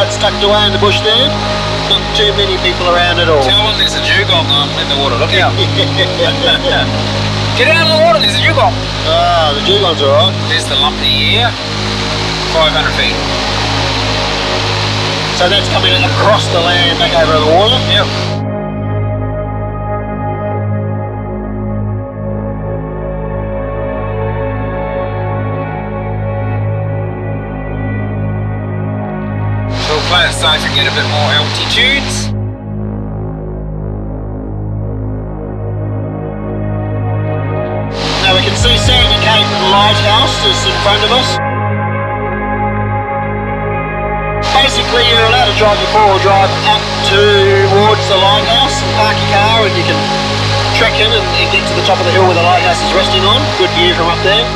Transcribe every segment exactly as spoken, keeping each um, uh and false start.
Light's tucked away in the bush there. Not too many people around at all. Tell them there's a dugong um, in the water. Look out. Get out of the water, there's a dugong. Ah, the dugong's alright. There's the lumpy ear. five hundred feet. So that's coming across the land back over the water? Yep. So we'll play it safe and get a bit more altitudes. Now we can see Sandy Cape Lighthouse is in front of us. Basically, you're allowed to drive your four-wheel drive up towards the lighthouse and park your car, and you can trek in and, and get to the top of the hill where the lighthouse is resting on. Good view from up there.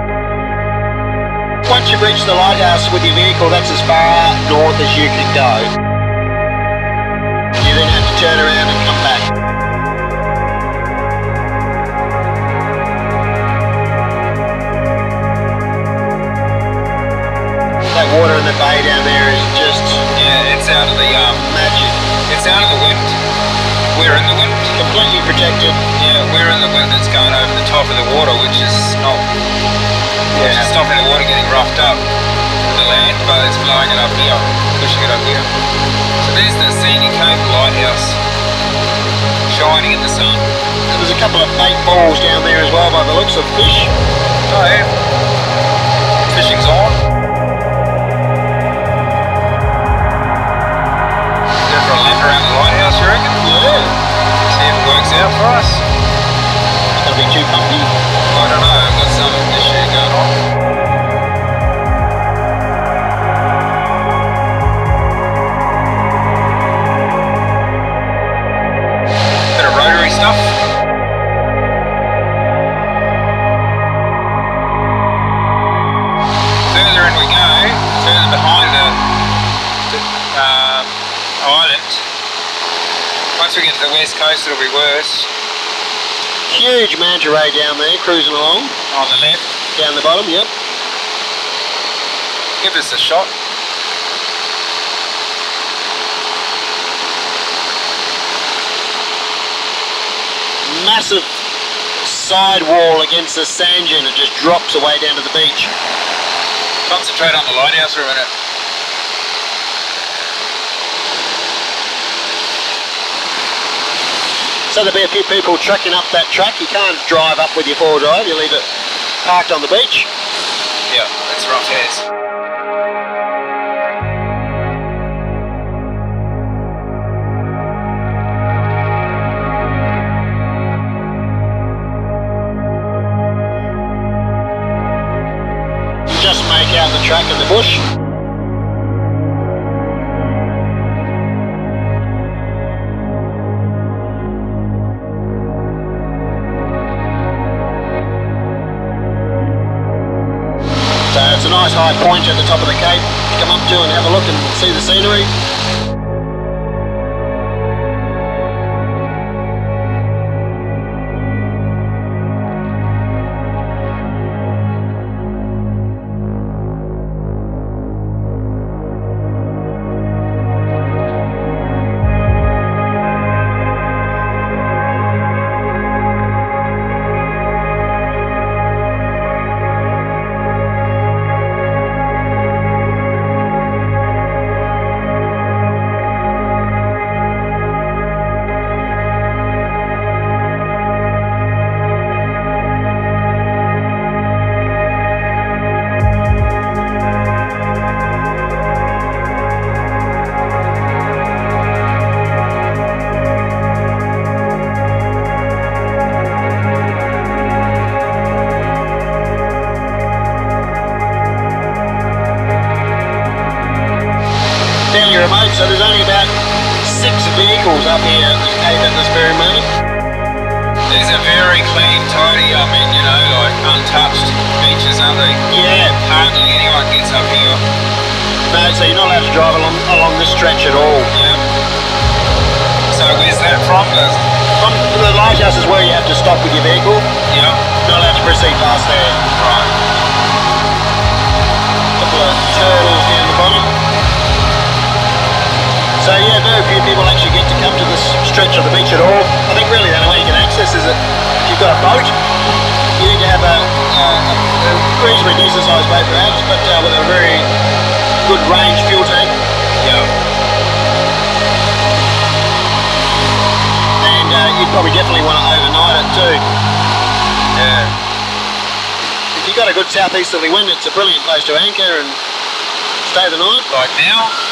Once you've reached the lighthouse with your vehicle, that's as far north as you can go. You then have to turn around and come back. That water in the bay down there is just... Yeah, it's out of the um, magic. It's out of the wind. We're in the wind. Completely protected. Yeah, we're in the wind that's going over the top of the water, which is not... Yeah. Which is stopping the water getting roughed up to the land, but it's blowing it up here, pushing it up here. So there's the scenic Cape Lighthouse, shining in the sun. There's a couple of bait balls down there as well by the looks of fish. Oh yeah. Fishing's on. Around the lighthouse, you reckon? Yeah. See if it works out for us. It's going to be too pumpy. I don't know, I've got some issue going on. Bit of rotary stuff. Further in we go, further behind the, the um, island. Once we get to the west coast, it'll be worse. Huge manta ray down there, cruising along. On the left. Down the bottom, yep. Give this a shot. Massive sidewall against the sand dune. It just drops away down to the beach. Concentrate on the lighthouse for a minute. So there'll be a few people trekking up that track. You can't drive up with your four-wheel drive, you leave it parked on the beach. Yeah, it's rough as. You just make out the track in the bush. So it's a nice high point at the top of the cape to come up to and have a look and see the scenery. Remote, so there's only about six vehicles up here at this cave at this very moment. These are very clean, tidy, I mean, you know, like untouched beaches, aren't they? Yeah. Hardly anyone gets up here. No, so you're not allowed to drive along along this stretch at all. Yeah. So where's that from? There's... From the lighthouse is where you have to stop with your vehicle. Yeah. Not allowed to proceed past there. Right. A couple of turtles down the bottom. switch it off. I think really the only way you can access is that if you've got a boat, you need to have a, a, a reasonably decent sized boat perhaps, but uh, with a very good range fuel tank. Yeah. And uh, you'd probably definitely want to overnight it too. Yeah. If you've got a good southeasterly wind, it's a brilliant place to anchor and stay the night. Like now?